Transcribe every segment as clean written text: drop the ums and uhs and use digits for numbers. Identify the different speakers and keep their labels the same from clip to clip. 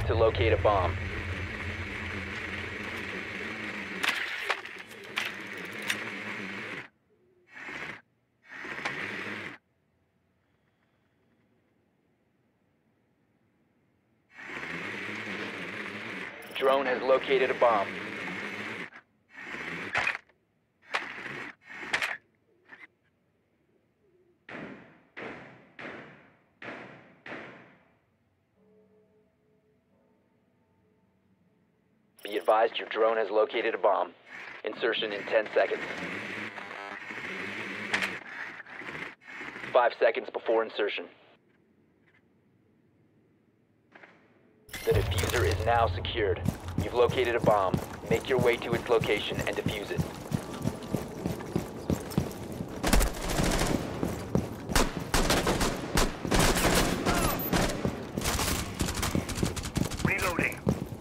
Speaker 1: to locate a bomb. Drone has located a bomb. Be advised your drone has located a bomb. Insertion in 10 seconds. 5 seconds before insertion. The diffuser is now secured. You've located a bomb. Make your way to its location and defuse it.
Speaker 2: Reloading.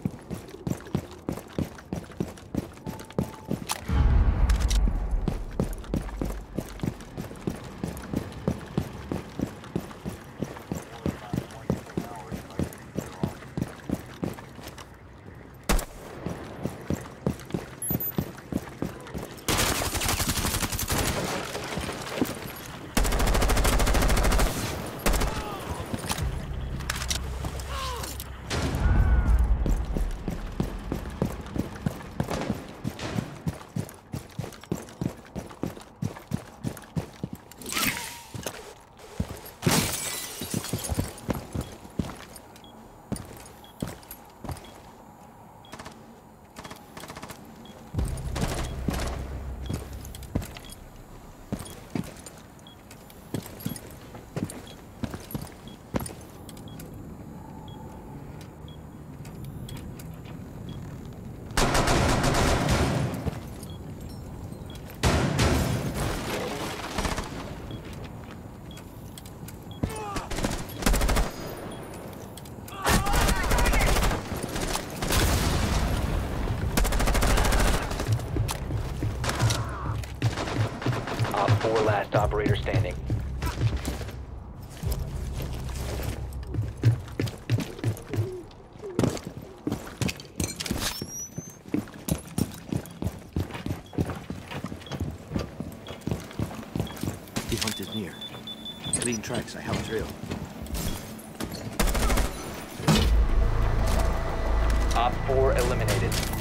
Speaker 1: Op 4 last operator standing.
Speaker 3: The hunt is near. Clean tracks, I have trail.
Speaker 1: Op 4 eliminated.